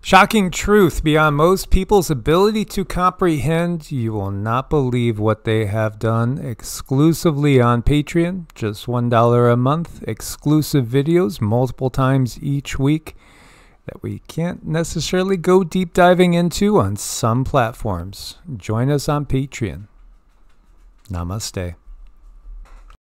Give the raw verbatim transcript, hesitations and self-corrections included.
Shocking truth beyond most people's ability to comprehend. You will not believe what they have done. Exclusively on Patreon, just one dollar a month. Exclusive videos multiple times each week that we can't necessarily go deep diving into on some platforms. Join us on Patreon. Namaste.